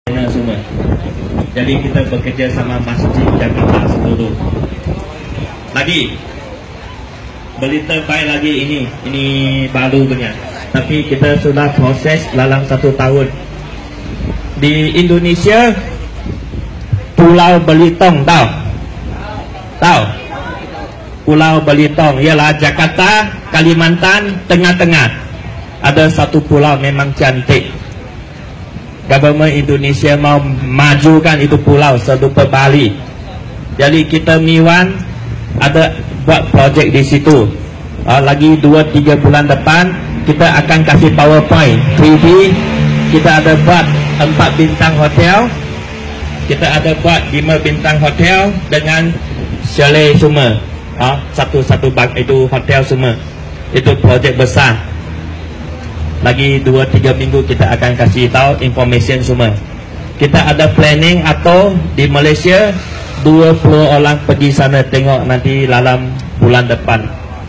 semua. Jadi kita bekerja sama masjid Jakarta seluruh. Lagi berita baik lagi ini baru punya. Tapi kita sudah proses dalam 1 tahun. Di Indonesia, Pulau Belitung tahu? Pulau Belitung ialah Jakarta, Kalimantan, tengah-tengah. Ada satu pulau memang cantik. Government Indonesia mau majukan itu pulau serupa Bali. Jadi kita Miwan ada buat projek di situ. Lagi 2-3 bulan depan kita akan kasih PowerPoint 3D. Kita ada buat 4 bintang hotel. Kita ada buat 5 bintang hotel dengan chalet semua. Satu-satu bang itu hotel semua. Itu projek besar. Lagi 2-3 minggu kita akan kasih tahu information semua. Kita ada planning atau di Malaysia 20 orang pergi sana tengok nanti dalam bulan depan.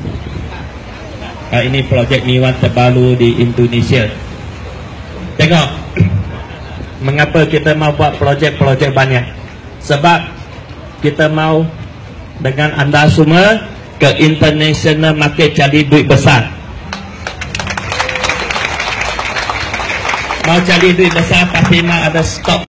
Ini projek Miwan terbaru di Indonesia. Tengok mengapa kita mau buat projek-projek banyak. Sebab kita mau dengan anda semua ke international market cari duit besar. Mau cari duit besar pasti nak ada stok